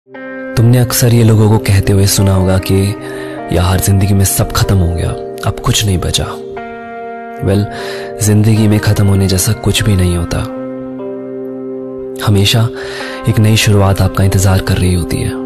तुमने अक्सर ये लोगों को कहते हुए सुना होगा कि यार जिंदगी में सब खत्म हो गया, अब कुछ नहीं बचा। जिंदगी में खत्म होने जैसा कुछ भी नहीं होता। हमेशा एक नई शुरुआत आपका इंतजार कर रही होती है।